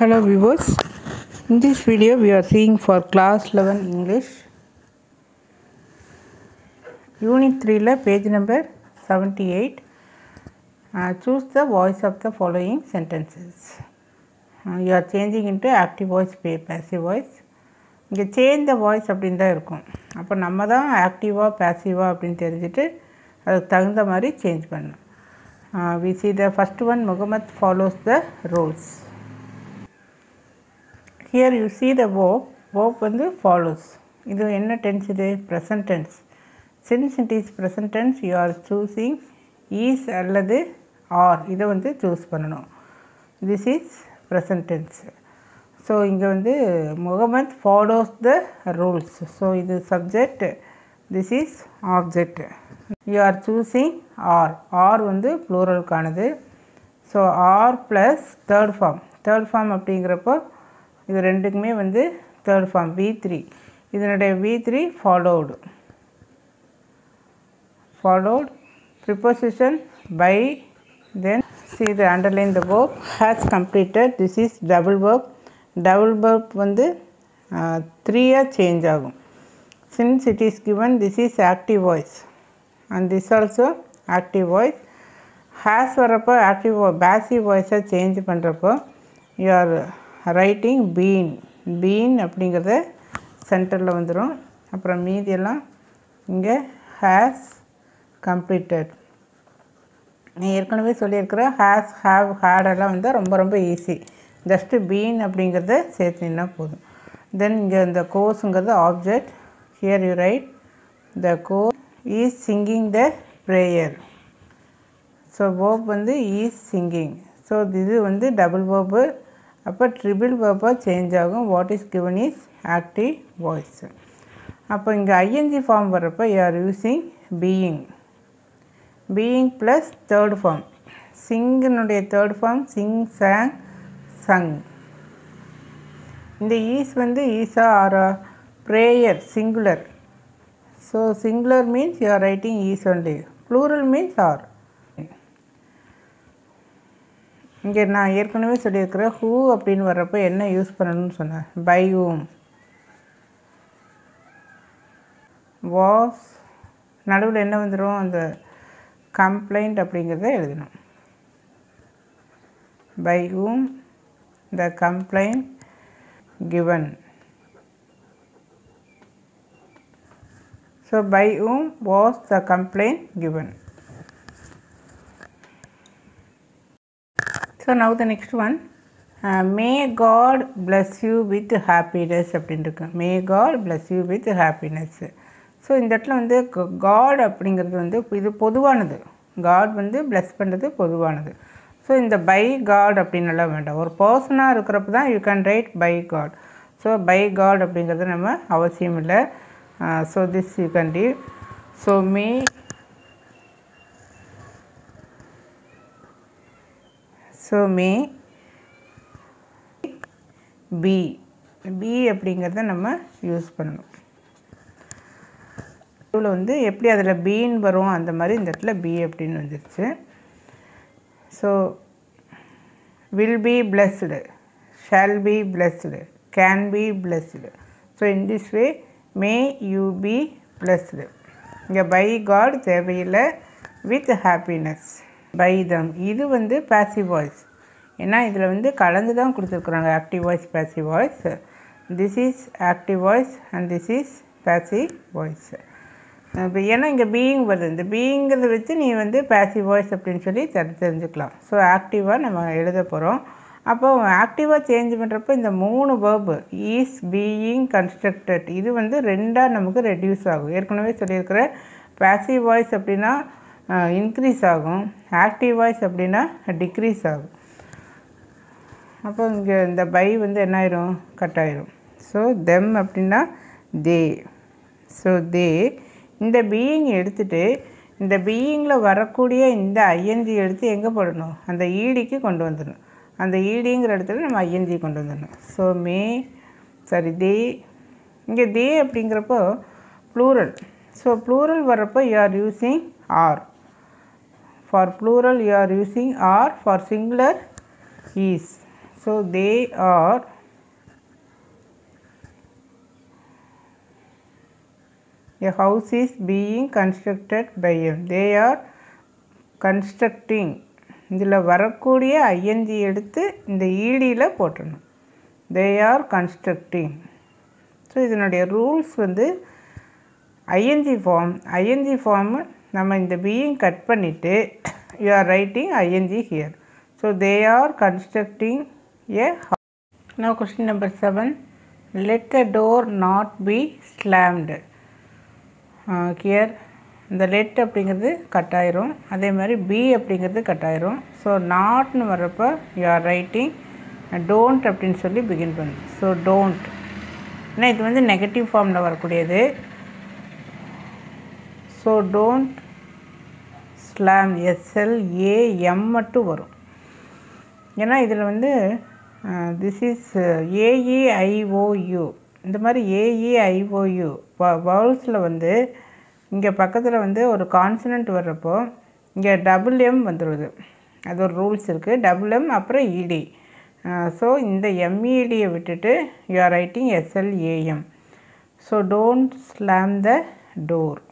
Hello viewers, in this video we are seeing for class 11 English unit 3 la page number 78. Choose the voice of the following sentences. You are changing into active voice, passive voice. இங்கே change the voice அப்படின்னு தான் இருக்கும். அப்போ நம்ம தான் ஆக்டிவாக பேசிவாக அப்படின்னு தெரிஞ்சுட்டு அதுக்கு தகுந்த மாதிரி சேஞ்ச் பண்ணணும். We see the first one, Muhammad follows the rules. Here you see the verb வந்து follows. இது என்ன tense இது? Present tense. Since it is present tense, you are choosing is அல்லது are. இதை வந்து choose பண்ணணும். This is present tense. So இங்கே வந்து Muhammad follows the rules. So இது subject, this is object. You are choosing are. Are வந்து plural காணுது. So are plus third form. Third form அப்படிங்கிறப்போ இது ரெண்டுக்குமே வந்து third form V3. இதனுடைய V3 followed. Preposition by, then see the underline the verb has completed. This is double verb. Double verb வந்து 3 change ஆகும். Since it is given, this is active voice and this also active voice. Has வரப்போ active passive voice change பண்ணுறப்போ you are writing been அப்படிங்கிறத சென்டரில் வந்துடும். அப்புறம் மீதியெல்லாம் இங்கே has completed. நான் ஏற்கனவே சொல்லியிருக்கிறேன் has, have, had எல்லாம் வந்து ரொம்ப ஈஸி. ஜஸ்ட்டு பீன் அப்படிங்கிறத சேர்த்துனா போதும். தென் இங்கே இந்த கோர்ஸுங்கிறது object. Here you write the course is singing the prayer. So verb வந்து இஸ் சிங்கிங். ஸோ இது வந்து டபுள் வேர்பு. அப்போ ட்ரிபிள் வேர்பாக சேஞ்ச் ஆகும். What is given is active voice. அப்போ இங்கே ஐஎன்ஜி ஃபார்ம் வர்றப்போ you are using being plus third form. சிங்கினுடைய third form sing, sang, sung. இந்த ஈஸ் வந்து ஈஸா ஆரா? Prayer singular. So singular means you are writing is only. Plural means are. இங்கே நான் ஏற்கனவே சொல்லியிருக்கிறேன் ஹூ அப்படின்னு வர்றப்போ என்ன யூஸ் பண்ணணும்னு சொன்னேன். By whom. வாஸ் நடுவில் என்ன வந்துடும்? அந்த கம்ப்ளைண்ட் அப்படிங்கிறத எழுதணும். By whom the complaint given. So by whom was the complaint given? So now the next one, may God bless you with happiness அப்படின்ட்டு. May God bless you with happiness. So இந்த இடத்துல வந்து God அப்படிங்கிறது வந்து இது பொதுவானது. God வந்து bless பண்ணுறது பொதுவானது. ஸோ இந்த பை காட் அப்படின்னலாம் வேண்டாம். ஒரு பர்சனாக இருக்கிறப்ப தான் you can write by God. So by God அப்படிங்கிறது நம்ம அவசியம் இல்லை. So this you can leave. So may be அப்படிங்கிறத நம்ம யூஸ் பண்ணணும். இதில் வந்து எப்படி அதில் பீன் வரும் அந்த மாதிரி இந்த இடத்துல பி அப்படின்னு வந்துருச்சு. So will be blessed, shall be blessed, can be blessed. So in this way may you be blessed. இங்கே by God தேவையில்லை. with happiness, by them. இது வந்து passive voice. ஏன்னா இதில் வந்து கலந்து தான் கொடுத்துருக்குறாங்க active voice, passive voice. This is active voice and this is passive voice. இப்போ ஏன்னா இங்கே பீயிங் வருது. இந்த பீயிங்கிறத வச்சு நீ வந்து பேசிவ் வாய்ஸ் அப்படின்னு சொல்லி தெரிஞ்சுக்கலாம். ஸோ ஆக்டிவாக நம்ம எழுத போகிறோம். அப்போ ஆக்டிவாக சேஞ்ச் பண்ணுறப்போ இந்த 3 வேர்பு ஈஸ், பீயிங், கன்ஸ்ட்ரக்டட் இது வந்து 2 நமக்கு ரெடியூஸ் ஆகும். ஏற்கனவே சொல்லியிருக்கிற பேசிவ் வாய்ஸ் அப்படின்னா இன்க்ரீஸ் ஆகும், ஆக்டிவ் வாய்ஸ் அப்படின்னா டிக்ரீஸ் ஆகும். அப்போ இங்கே இந்த பை வந்து என்ன ஆயிரும்? கட் ஆயிரும். ஸோ தெம் அப்படின்னா தே. ஸோ தே இந்த பீயிங் எடுத்துகிட்டு இந்த பீயிங்கில் வரக்கூடிய இந்த ஐஎன்ஜி எடுத்து எங்கே போடணும்? அந்த ஈடிக்கு கொண்டு வந்துடணும். அந்த ஈடிங்கிற இடத்துல நம்ம ஐஎன்ஜி கொண்டு வந்துடணும். So they. இங்கே தே அப்படிங்கிறப்போ ப்ளூரல். ஸோ ப்ளூரல் வர்றப்போ you are using are. For plural you are using are. For singular is. So they are a house is being constructed by them. They are constructing. இதில் வரக்கூடிய ING எடுத்து இந்த ஈடியில் போட்டணும். They are constructing. So இதனுடைய rules வந்து ING form நம்ம இந்த being cut பண்ணிவிட்டு you are writing ING here. So they are constructing a house. Now question number 7. let the door not be slammed. Here இந்த let அப்படிங்கிறது cut ஆயிரும், அதே மாதிரி பி அப்படிங்கிறது கட் ஆயிரும். ஸோ நாட்னு வர்றப்போ யூ ஆர் ரைட்டிங் டோன்ட் அப்படின்னு சொல்லி பிகின் பண்ணு. ஸோ டோன்ட், ஏன்னா இது வந்து நெகட்டிவ் ஃபார்மில் வரக்கூடியது. ஸோ டோன்ட் ஸ்லாம், SLAM மட்டும் வரும். ஏன்னா இதில் வந்து திஸ் இஸ் AEIOU, இந்த மாதிரி AEIOU வவுல்ஸில் வந்து இங்கே பக்கத்தில் வந்து ஒரு கான்சனண்ட் வர்றப்போ இங்கே M வந்துடுது. அது ஒரு ரூல்ஸ் இருக்குது. M அப்புறம் ED. ஸோ இந்த MEDயை விட்டுட்டு you are writing SLAM. So don't slam the door.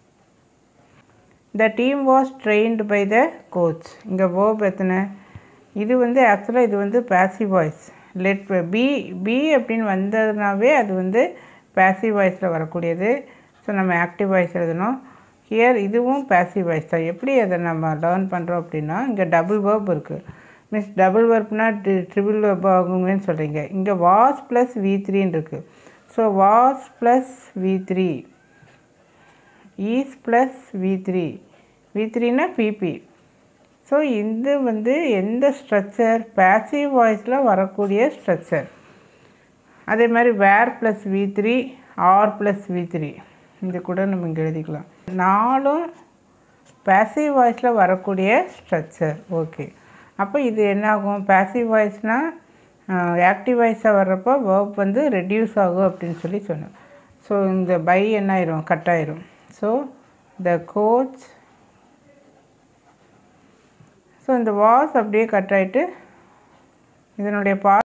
The team was trained by the coach. இங்கே வேர்ப் எத்தனை? இது வந்து ஆக்சுவலாக இது வந்து பேசிவ் வாய்ஸ். லெட் பி அப்படின்னு வந்ததுனாவே அது வந்து பேசிவ் வாய்ஸில் வரக்கூடியது. ஸோ நம்ம ஆக்டிவ் வாய்ஸ் எழுதணும். ஹியர் இதுவும் பேசிவ் வாய்ஸ் தான். எப்படி அதை நம்ம லேர்ன் பண்ணுறோம் அப்படின்னா, இங்கே டபுள் வேர்ப் இருக்குது. மீன்ஸ் டபுள் வேர்ப்னா ட்ரிபிள் வேர்ப் ஆகுங்கன்னு சொல்கிறீங்க. இங்கே வாஸ் ப்ளஸ் V3ன்னு இருக்குது. So was plus V3, is plus V3னா PP. ஸோ இது வந்து எந்த ஸ்ட்ரக்சர்? பேசிவ் வாய்ஸில் வரக்கூடிய ஸ்ட்ரக்சர். அதே மாதிரி வேர் plus V3, R plus V3, இது கூட நம்ம இங்கே எழுதிக்கலாம். 4ம் பேசிவ் வாய்ஸில் வரக்கூடிய ஸ்ட்ரக்சர். ஓகே, அப்போ இது என்னாகும்? பேசிவ் வாய்ஸ்னால் ஆக்டிவ் வாய்ஸாக வர்றப்போ வேர்ப் வந்து ரெடியூஸ் ஆகும் அப்படின்னு சொல்லி சொன்னோம். ஸோ இந்த பை என்ன ஆயிரும்? கட் ஆயிரும். ஸோ த கோச், ஸோ இந்த வாஸ் அப்படியே கட் ஆகிட்டு இதனுடைய